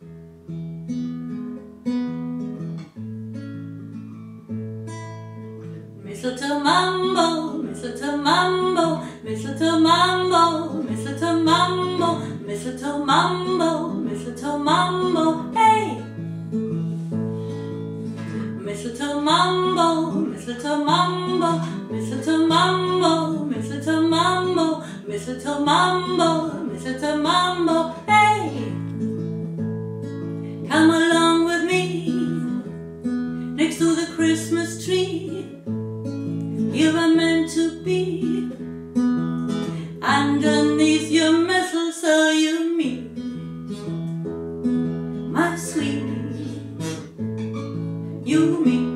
Mistletoe mambo, mistletoe mambo, mistletoe mambo, mistletoe mambo, mistletoe mambo, mistletoe mambo, hey! Mistletoe mambo, mistletoe mambo, mistletoe mambo, mistletoe mambo, mistletoe mambo, mistletoe mambo, hey! Come along with me next to the Christmas tree. You were meant to be underneath your mistletoe, you meet my sweetie, you meet